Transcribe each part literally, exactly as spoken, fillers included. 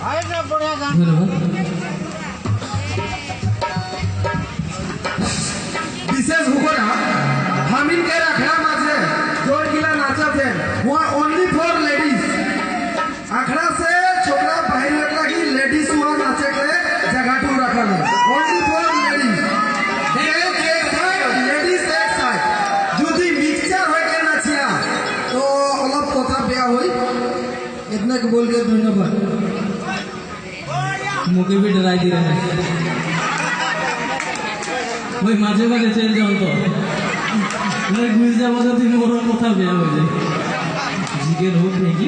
विशेष हुकरा हम इनके अखड़ा माचे जोड़ गिला नाचा थे वो ओनली फॉर लेडीज अखड़ा से छोकरा बाहर लग रहा कि लेडीज हुआ नाचे के जगह टू रखा है ओनली फॉर लेडीज लेडीज एक साइड जो दी मिक्सचर हो के नाचिया तो अलग कोथा ब्याह हुई इतना के बोल के धन्यवाद मुझे भी डराई दी रहे वही माझे माझे चल जाओ तो मैं घुस जाओ तो तीन और कथा बेया हो जाए जिगर हो फेंकी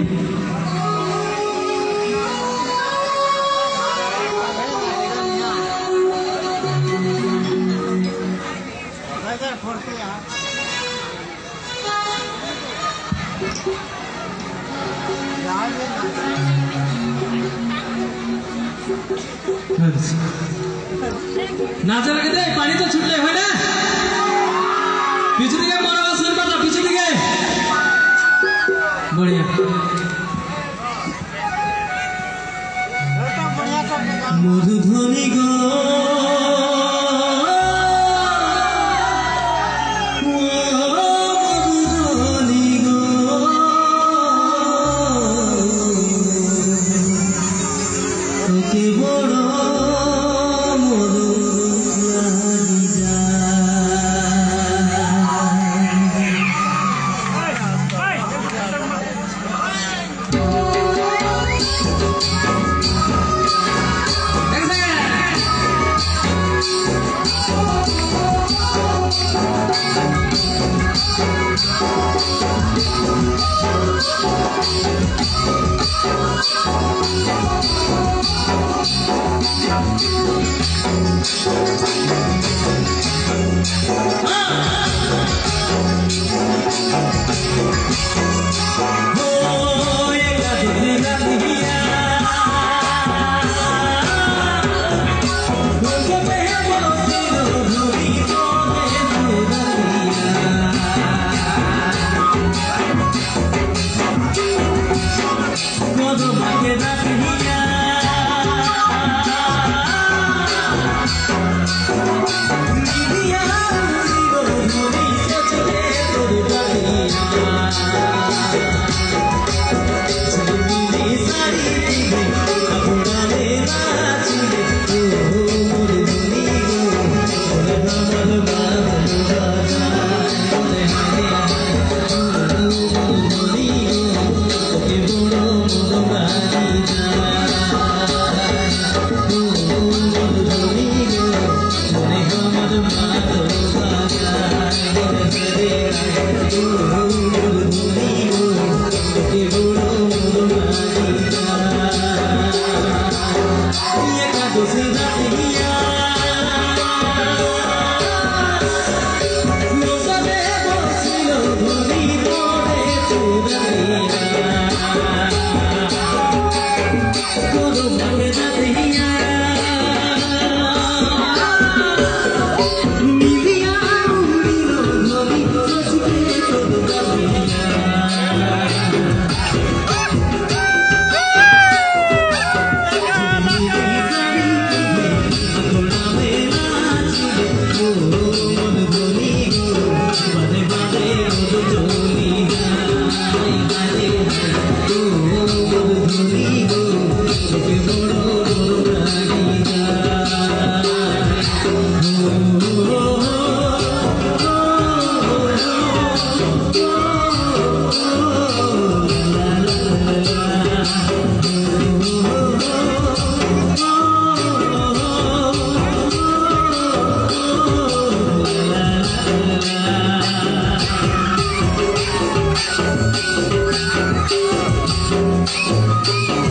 नाचा लगे थे पानी तो छूटले हो ना पीछे दिखे मोरा आवाज सुन पा पीछे दिखे बढ़िया मधुध्वनि गो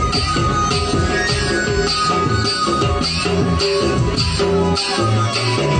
Thank you.